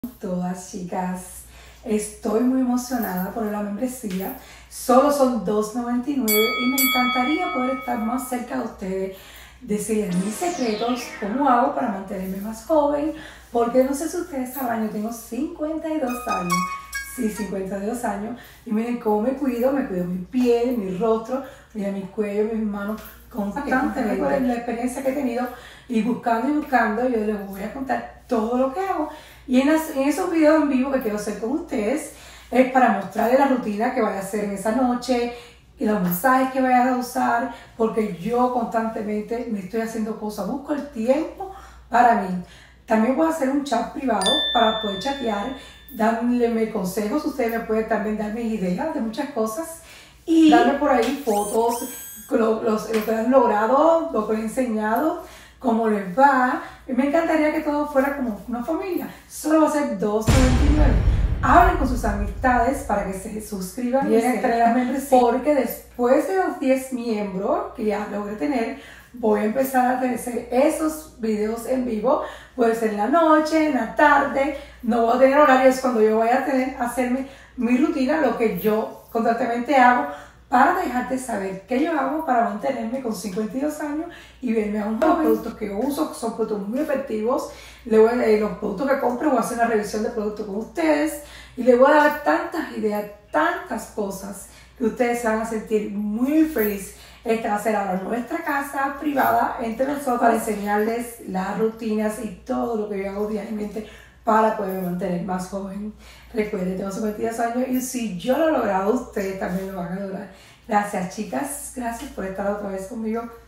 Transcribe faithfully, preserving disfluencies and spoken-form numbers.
Todas, chicas, estoy muy emocionada por la membresía. Solo son dos noventa y nueve y me encantaría poder estar más cerca de ustedes, decirles mis secretos, cómo hago para mantenerme más joven, porque no sé si ustedes saben, yo tengo cincuenta y dos años, sí, cincuenta y dos años, y miren cómo me cuido, me cuido mi piel, mi rostro, miren mi cuello, mis manos, constantemente por la experiencia que he tenido, y buscando y buscando, yo les voy a contar todo lo que hago. Y en, las, en esos videos en vivo que quiero hacer con ustedes, es para mostrarles la rutina que voy a hacer en esa noche, y los mensajes que voy a usar, porque yo constantemente me estoy haciendo cosas, busco el tiempo para mí. También voy a hacer un chat privado para poder chatear, darle consejos, ustedes me pueden también darme ideas de muchas cosas, y darme por ahí fotos, lo, los, lo que han logrado, lo que he enseñado, cómo les va. Y me encantaría que todo fuera como una familia. Solo va a ser dos noventa y nueve. Hablen con sus amistades para que se suscriban y entre las membresías, porque después de los diez miembros que ya logré tener, voy a empezar a hacer esos videos en vivo. Puede ser en la noche, en la tarde. No voy a tener horarios cuando yo vaya a tener, hacerme mi rutina, lo que yo constantemente hago, para dejarte saber qué yo hago para mantenerme con cincuenta y dos años y verme a un joven. Los productos que uso son productos muy efectivos. Le voy a, eh, los productos que compro, voy a hacer una revisión de productos con ustedes y les voy a dar tantas ideas, tantas cosas que ustedes se van a sentir muy felices. Esta va a ser ahora nuestra casa privada entre nosotros para enseñarles las rutinas y todo lo que yo hago diariamente para poder mantener más joven. Recuerden, tengo cincuenta y dos años y si yo lo he logrado, ustedes también lo van a lograr. Gracias, chicas. Gracias por estar otra vez conmigo.